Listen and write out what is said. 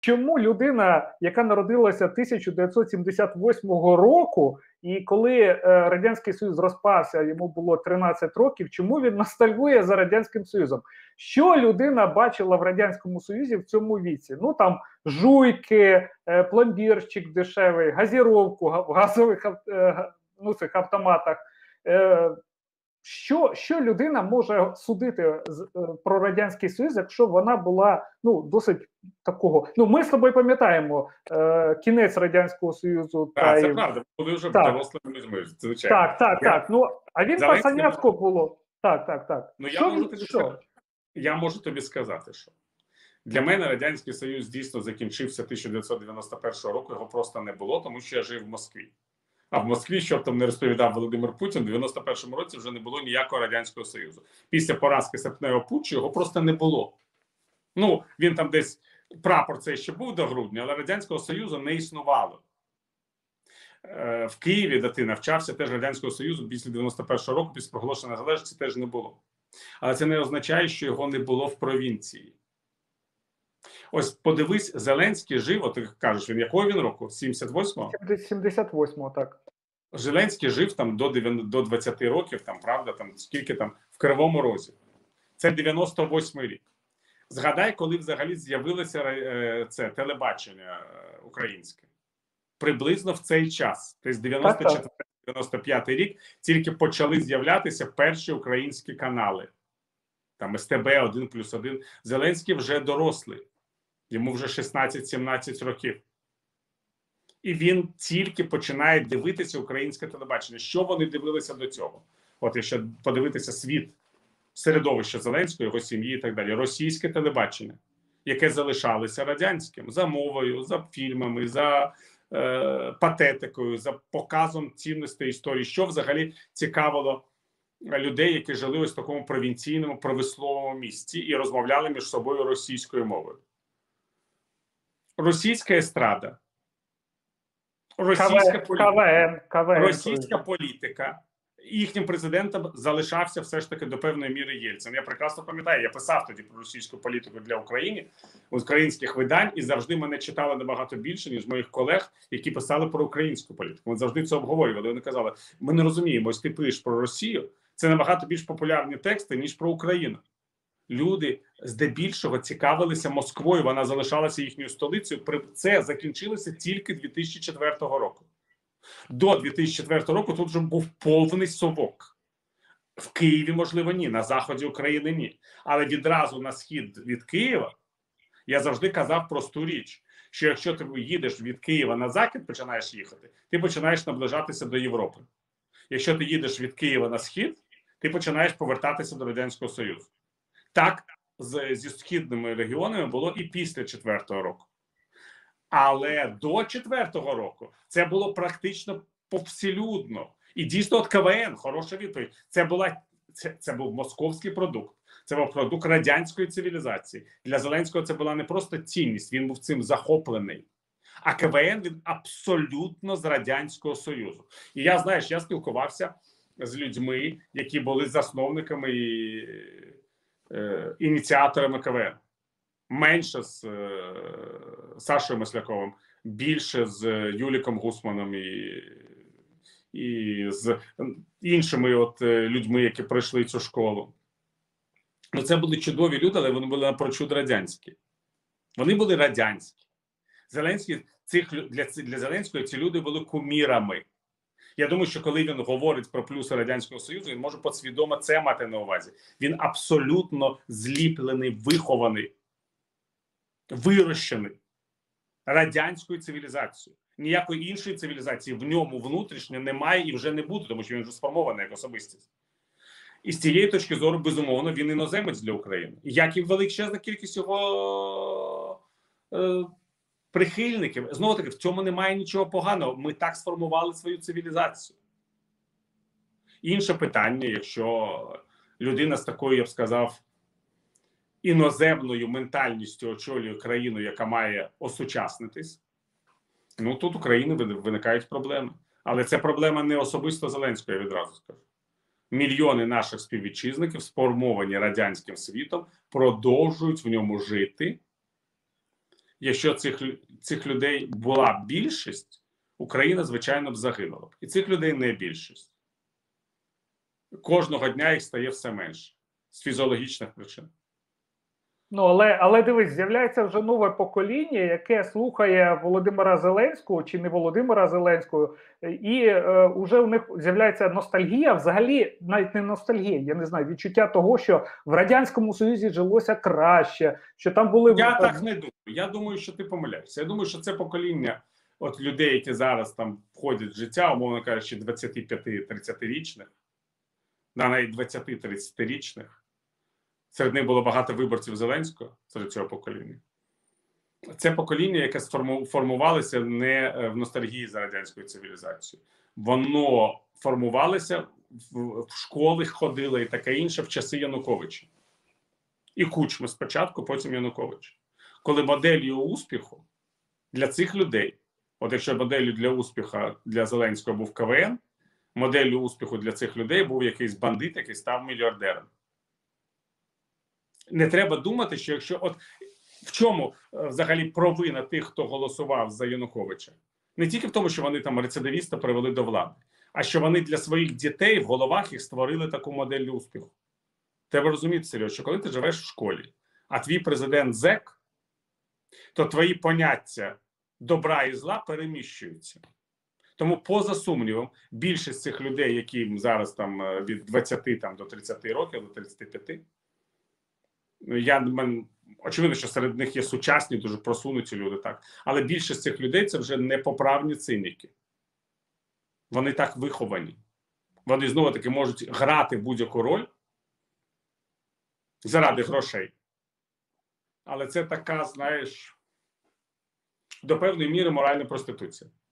чому людина, яка народилася 1978 року, і коли Радянський Союз розпався, йому було 13 років, чому він ностальгує за Радянським Союзом? Що людина бачила в Радянському Союзі в цьому віці? Ну там жуйки, пломбірчик дешевий, газіровку в газових цих автоматах. Що людина може судити про Радянський Союз, якщо вона була досить такого. Ми з тобою пам'ятаємо кінець Радянського Союзу. Це правда, були вже дорослими людьми, звичайно. Так. А він пацанятко було. Так. Я можу тобі сказати, що для мене Радянський Союз дійсно закінчився 1991 року, його просто не було, тому що я жив в Москві. А в Москві, щоб там не розповідав Володимир Путін, в 91-му році вже не було ніякого Радянського Союзу. Після поразки серпневого путчу його просто не було. Він там десь, прапор цей ще був до грудня, але Радянського Союзу не існувало. В Києві, де ти навчався, теж Радянського Союзу після 91-го року, після проголошення незалежності теж не було. Але це не означає, що його не було в провінції. Ось подивись, Зеленський жив, ти кажеш, якого він року? 78-го? 78-го, так. Зеленський жив там до 20 років, правда, скільки там, в Кривому Розі. Це 98-й рік. Згадай, коли взагалі з'явилося це телебачення українське. Приблизно в цей час, тобто 94-95 рік, тільки почали з'являтися перші українські канали. Там СТБ 1+1. Зеленський вже дорослий. Йому вже 16-17 років. І він тільки починає дивитися українське телебачення. Що вони дивилися до цього? От якщо подивитися світ, середовище Зеленського, його сім'ї і так далі. Російське телебачення, яке залишалося радянським. За мовою, за фільмами, за патетикою, за показом цінностей історії. Що взагалі цікавило людей, які жили ось в такому провінційному, промисловому місті і розмовляли між собою російською мовою. Російська естрада, російська політика, їхнім президентом залишався все ж таки до певної міри Єльцин. Я прекрасно пам'ятаю, я писав тоді про російську політику для України, українських видань, і завжди мене читали набагато більше, ніж моїх колег, які писали про українську політику. Вони завжди це обговорювали. Вони казали, ми не розуміємо, ось ти пишеш про Росію, це набагато більш популярні тексти, ніж про Україну. Люди здебільшого цікавилися Москвою, вона залишалася їхньою столицею. Це закінчилося тільки 2004 року. До 2004 року тут вже був повний совок. В Києві, можливо, ні, на заході України ні. Але відразу на схід від Києва я завжди казав просту річ, що якщо ти їдеш від Києва на захід, починаєш їхати, ти починаєш наближатися до Європи. Якщо ти їдеш від Києва на схід, ти починаєш повертатися до Радянського Союзу. Так, зі східними регіонами було і після 4-го року. Але до 4-го року це було практично повсюдно. І дійсно от КВН, хороша відповідь. Це був московський продукт. Це був продукт радянської цивілізації. Для Зеленського це була не просто цінність, він був цим захоплений. А КВН він абсолютно з Радянського Союзу. І я спілкувався з людьми, які були засновниками і ініціаторами КВН. Менше з Сашою Масляковим, більше з Юліком Гусманом і з іншими людьми, які пройшли цю школу. Це були чудові люди, але вони були напрочуд радянські. Вони були радянські. Для Зеленського ці люди були кумірами. Я думаю, що коли він говорить про плюси Радянського Союзу, він може підсвідомо це мати на увазі. Він абсолютно зліплений, вихований, вирощений радянською цивілізацією. Ніякої іншої цивілізації в ньому внутрішньо немає і вже не буде, тому що він вже сформований як особистість. І з цієї точки зору, безумовно, він іноземець для України. Як і величезна кількість його прихильників. Знову таки, в цьому немає нічого поганого. Ми так сформували свою цивілізацію. Інше питання, якщо людина з такою, я б сказав, іноземною ментальністю очолює країну, яка має осучаснитись, тут у країни виникають проблеми. Але це проблема не особисто Зеленського, я відразу скажу. Мільйони наших співвітчизників, сформовані радянським світом, продовжують в ньому жити Якщо цих людей була більшість, Україна, звичайно, б загинула б. І цих людей не більшість. Кожного дня їх стає все менше. З фізіологічних причин. Ну, але дивись, з'являється вже нове покоління, яке слухає Володимира Зеленського чи не Володимира Зеленського, і вже у них з'являється ностальгія, взагалі навіть не ностальгія, я не знаю, відчуття того, що в Радянському Союзі жилося краще, що там були... Я так не думаю. Я думаю, що ти помиляєшся. Я думаю, що це покоління от людей, які зараз там входять в життя, умовно кажучи, 25-30-річних, навіть 20-30-річних. Серед них було багато виборців Зеленського, серед цього покоління. Це покоління, яке формувалося не в ностальгії за радянською цивілізацією. Воно формувалося, в школи ходило і таке інше в часи Януковича. І Кучми спочатку, потім Янукович. Коли моделлю успіху для цих людей, от якщо моделлю для успіху для Зеленського був КВН, моделлю успіху для цих людей був якийсь бандит, який став мільярдером. Не треба думати, що якщо... От в чому взагалі провина тих, хто голосував за Януковича? Не тільки в тому, що вони там рецидивіста привели до влади, а що вони для своїх дітей в головах їх створили таку модель успіху. Треба розуміти, Серйоз, що коли ти живеш в школі, а твій президент зек, то твої поняття добра і зла переміщуються. Тому, поза сумнівом, більшість цих людей, які зараз там від 20 там, до 30 років, до 35, очевидно, що серед них є сучасні, дуже просунуті люди, так. Але більшість цих людей – це вже непоправні циніки. Вони так виховані. Вони, знову-таки, можуть грати в будь-яку роль заради грошей. Але це така, знаєш, до певної міри моральна проституція.